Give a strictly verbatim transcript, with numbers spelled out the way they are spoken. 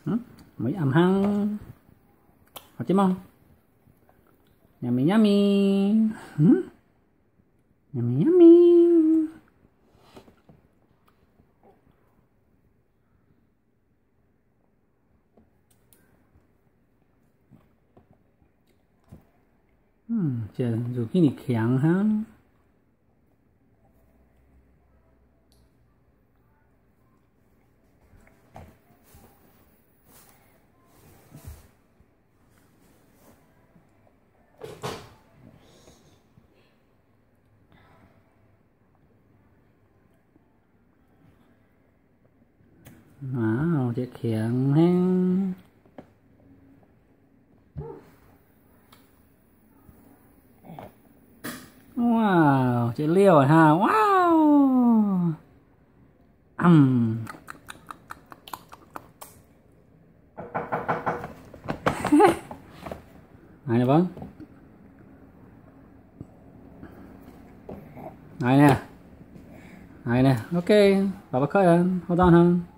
ừ? Mấy ẩm hăng có chứ không yummy yummy ừ? Yummy yummy 음, 제 zucchini khéo ha. Wow, chị khéo ha. Wow, chị liều rồi ha. Wow. Ừm. Này nè vâng. Này nè. Này nè. Ok, Papa cut it. Hold on, huh?